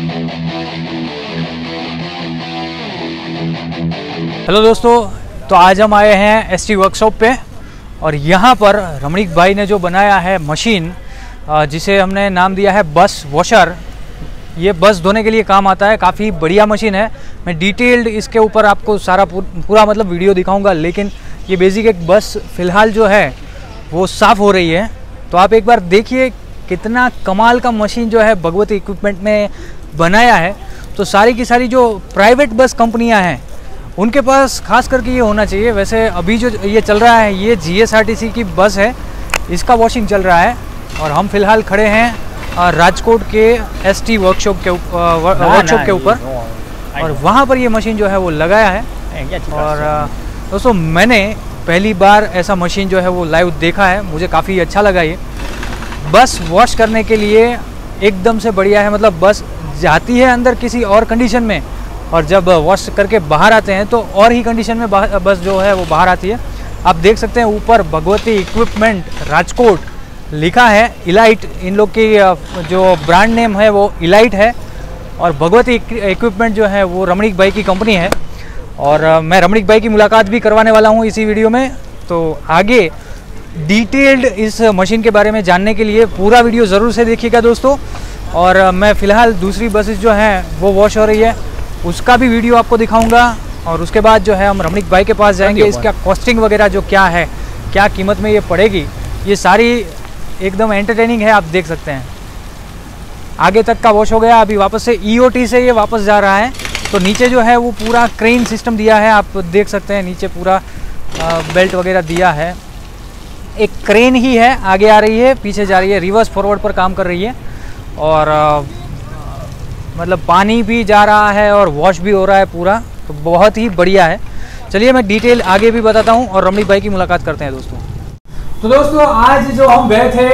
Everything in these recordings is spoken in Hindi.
हेलो दोस्तों, तो आज हम आए हैं एसटी वर्कशॉप पे और यहाँ पर रमणीक भाई ने जो बनाया है मशीन, जिसे हमने नाम दिया है बस वॉशर। ये बस धोने के लिए काम आता है, काफ़ी बढ़िया मशीन है। मैं डिटेल्ड इसके ऊपर आपको सारा पूरा मतलब वीडियो दिखाऊंगा, लेकिन ये बेसिक एक बस फ़िलहाल जो है वो साफ़ हो रही है। तो आप एक बार देखिए कितना कमाल का मशीन जो है भगवती इक्विपमेंट ने बनाया है। तो सारी की सारी जो प्राइवेट बस कंपनियां हैं उनके पास खास करके ये होना चाहिए। वैसे अभी जो ये चल रहा है ये जीएसआरटीसी की बस है, इसका वॉशिंग चल रहा है और हम फिलहाल खड़े हैं राजकोट के एसटी वर्कशॉप के ऊपर और वहाँ पर ये मशीन जो है वो लगाया है। और दोस्तों मैंने पहली बार ऐसा मशीन जो है वो लाइव देखा है, मुझे काफ़ी अच्छा लगा। ये बस वॉश करने के लिए एकदम से बढ़िया है। मतलब बस जाती है अंदर किसी और कंडीशन में और जब वॉश करके बाहर आते हैं तो और ही कंडीशन में बस जो है वो बाहर आती है। आप देख सकते हैं ऊपर भगवती इक्विपमेंट राजकोट लिखा है, इलाइट इन लोग की जो ब्रांड नेम है वो इलाइट है और भगवती इक्विपमेंट जो है वो रमणीक भाई की कंपनी है। और मैं रमणीक भाई की मुलाकात भी करवाने वाला हूँ इसी वीडियो में। तो आगे डिटेल्ड इस मशीन के बारे में जानने के लिए पूरा वीडियो ज़रूर से देखिएगा दोस्तों। और मैं फ़िलहाल दूसरी बसेस जो हैं वो वॉश हो रही है, उसका भी वीडियो आपको दिखाऊंगा। और उसके बाद जो है हम रमणीक भाई के पास जाएंगे, इसका कॉस्टिंग वगैरह जो क्या है, क्या कीमत में ये पड़ेगी, ये सारी एकदम एंटरटेनिंग है। आप देख सकते हैं आगे तक का वॉश हो गया, अभी वापस से ईओटी से ये वापस जा रहा है। तो नीचे जो है वो पूरा क्रेन सिस्टम दिया है, आप देख सकते हैं नीचे पूरा बेल्ट वगैरह दिया है। एक क्रेन ही है, आगे आ रही है, पीछे जा रही है, रिवर्स फॉरवर्ड पर काम कर रही है। और मतलब पानी भी जा रहा है और वॉश भी हो रहा है पूरा, तो बहुत ही बढ़िया है। चलिए मैं डिटेल आगे भी बताता हूँ और रमणीक भाई की मुलाकात करते हैं दोस्तों। तो दोस्तों आज जो हम गए थे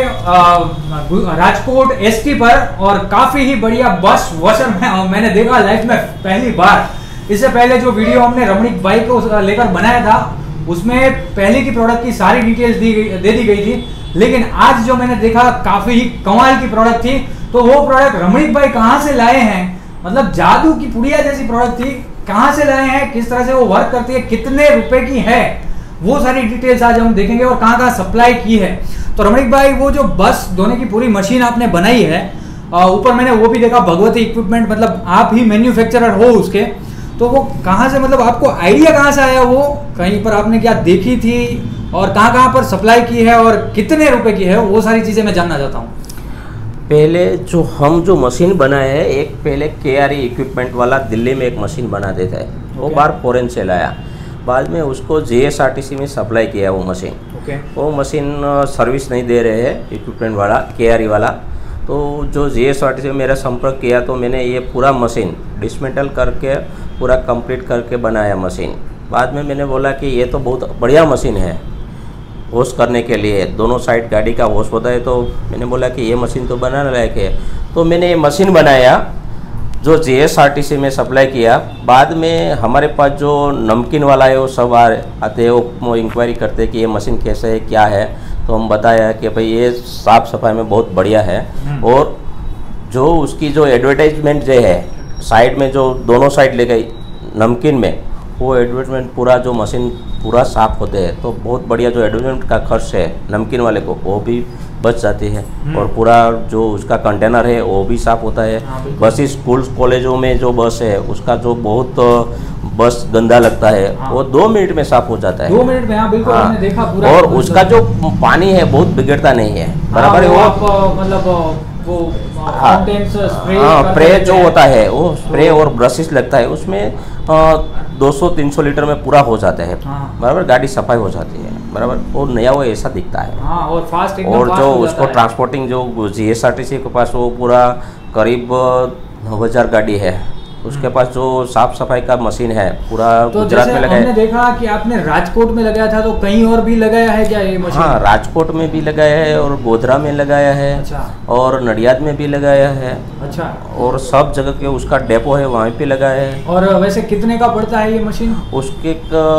राजकोट एसटी पर और काफ़ी ही बढ़िया बस वॉशर मैंने देखा लाइफ में पहली बार। इससे पहले जो वीडियो हमने रमणीक भाई को लेकर बनाया था उसमें पहले की प्रोडक्ट की सारी डिटेल्स दे दी गई थी, लेकिन आज जो मैंने देखा काफ़ी ही कमाल की प्रोडक्ट थी। तो वो प्रोडक्ट रमणीक भाई कहाँ से लाए हैं, मतलब जादू की पुड़िया जैसी प्रोडक्ट थी, कहाँ से लाए हैं, किस तरह से वो वर्क करती है, कितने रुपए की है, वो सारी डिटेल्स आज हम देखेंगे और कहाँ कहाँ सप्लाई की है। तो रमणीक भाई वो जो बस धोने की पूरी मशीन आपने बनाई है, ऊपर मैंने वो भी देखा भगवती इक्विपमेंट, मतलब आप ही मैन्युफैक्चरर हो उसके। तो वो कहाँ से, मतलब आपको आइडिया कहाँ से आया, वो कहीं पर आपने क्या देखी थी और कहाँ पर सप्लाई की है और कितने रुपए की है, वो सारी चीज़ें मैं जानना चाहता हूँ। पहले जो मशीन बनाए है, एक पहले केआरई इक्विपमेंट वाला दिल्ली में एक मशीन बनाते थे, वो बाहर फॉरेन से लाया, बाद में उसको जीएसआरटीसी में सप्लाई किया वो मशीन। वो मशीन सर्विस नहीं दे रहे हैं इक्विपमेंट वाला, केआरई वाला। तो जो जीएसआरटीसी में मेरा संपर्क किया तो मैंने ये पूरा मशीन डिसमेंटल करके पूरा कंप्लीट करके बनाया मशीन। बाद में मैंने बोला कि ये तो बहुत बढ़िया मशीन है वॉश करने के लिए, दोनों साइड गाड़ी का वॉश होता है। तो मैंने बोला कि ये मशीन तो बनाने लायक है, तो मैंने ये मशीन बनाया जो जीएसआरटीसी में सप्लाई किया। बाद में हमारे पास जो नमकीन वाला है वो सब आते हैं, वो इंक्वायरी करते हैं कि ये मशीन कैसे है क्या है। तो हम बताया कि भाई ये साफ़ सफाई में बहुत बढ़िया है। और जो उसकी जो एडवर्टाइजमेंट जो है साइड में, जो दोनों साइड ले गई नमकीन में, वो एडवर्टाइजमेंट पूरा जो मशीन पूरा साफ़ होते हैं। तो बहुत बढ़िया जो एडवर्टाइजमेंट का खर्च है नमकीन वाले को वो भी बच जाती है और पूरा जो उसका कंटेनर है वो भी साफ़ होता है। बस स्कूल कॉलेजों में जो बस है उसका जो बहुत बस गंदा लगता है वो 2 मिनट में साफ हो जाता है। 2 मिनट में, हाँ बिल्कुल, मैंने देखा पूरा। और उसका जो पानी है बहुत बिगड़ता नहीं है, बराबर है वो, मतलब वो स्प्रे जो होता है वो स्प्रे और ब्रशेस लगता है उसमें 200-300 लीटर में पूरा हो जाता है, बराबर। गाड़ी सफाई हो जाती है, बराबर। और नया वो ऐसा दिखता है। और फास्ट, और जो उसको ट्रांसपोर्टिंग जो जीएसआरटीसी के पास वो पूरा करीब 9,000 गाड़ी है, उसके पास जो साफ सफाई का मशीन है पूरा तो गुजरात में लगाया। हमने देखा कि आपने राजकोट में लगाया था, तो कहीं और भी लगाया है क्या ये मशीन? हाँ, राजकोट में भी लगाया है और गोधरा में लगाया है। अच्छा। और नडियाद में भी लगाया है। अच्छा। और सब जगह के उसका डेपो है वहाँ पे लगाया है। और वैसे कितने का पड़ता है ये मशीन? उसके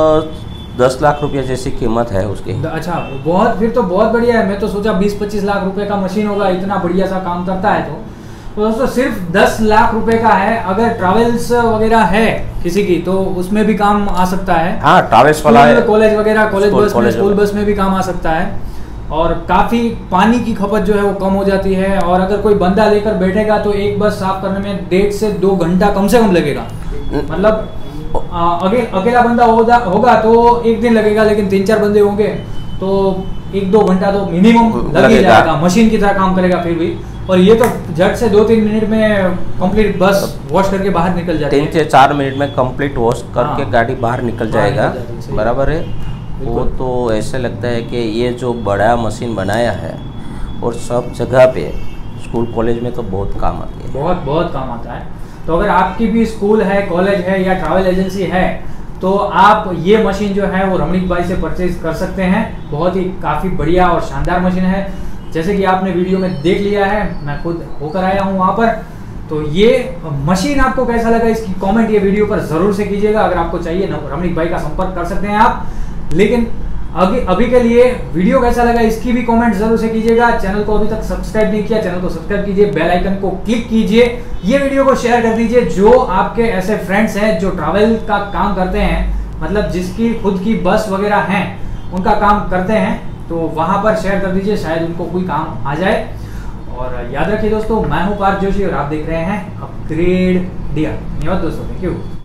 10 लाख रुपये जैसी कीमत है उसकी। अच्छा, बहुत, फिर तो बहुत बढ़िया है। मैं तो सोचा 20-25 लाख रुपए का मशीन होगा, इतना बढ़िया सा काम करता है तो। तो दोस्तों सिर्फ 10 लाख रुपए का है। अगर ट्रैवल्स वगैरह है किसी की तो उसमें भी काम आ सकता है। हाँ, ट्रैवल्स वाला है, कॉलेज वगैरह, कॉलेज बस में, स्कूल बस में भी काम आ सकता है। और काफ़ी पानी की खपत जो है वो कम हो जाती है। और अगर कोई बंदा लेकर बैठेगा तो एक बस साफ करने में 1.5 से 2 घंटा कम से कम लगेगा। मतलब अकेला बंदा होगा तो 1 दिन लगेगा, लेकिन 3-4 बंदे होंगे तो 1-2 घंटा तो मिनिमम लग ही जाएगा। मशीन की तरह काम करेगा फिर भी। और ये तो झट से 2-3 मिनट में कंप्लीट बस वॉश करके बाहर निकल जाती है। 3 से 4 मिनट में कंप्लीट वॉश करके गाड़ी बाहर निकल जाएगा। बराबर है। वो तो ऐसे लगता है कि ये जो बड़ा मशीन बनाया है और सब जगह पे, स्कूल कॉलेज में तो बहुत काम आती है, बहुत काम आता है। तो अगर आपकी भी स्कूल है, कॉलेज है या ट्रैवल एजेंसी है तो आप ये मशीन जो है वो रमणीक भाई से परचेज कर सकते हैं। बहुत ही काफ़ी बढ़िया और शानदार मशीन है, जैसे कि आपने वीडियो में देख लिया है। मैं खुद होकर आया हूँ वहाँ पर। तो ये मशीन आपको कैसा लगा इसकी कमेंट ये वीडियो पर ज़रूर से कीजिएगा। अगर आपको चाहिए रमणीक भाई का संपर्क कर सकते हैं आप। लेकिन अभी के लिए वीडियो कैसा लगा इसकी भी कमेंट जरूर से कीजिएगा। चैनल को अभी तक सब्सक्राइब नहीं किया, चैनल को सब्सक्राइब कीजिए, बेल आइकन को क्लिक कीजिए, ये वीडियो को शेयर कर दीजिए। जो आपके ऐसे फ्रेंड्स हैं जो ट्रैवल का काम करते हैं, मतलब जिसकी खुद की बस वगैरह हैं, उनका काम करते हैं, तो वहां पर शेयर कर दीजिए, शायद उनको कोई काम आ जाए। और याद रखिए दोस्तों, मैं हूं पार्थ जोशी और आप देख रहे हैं अपग्रेड डियर। धन्यवाद दोस्तों, थैंक यू।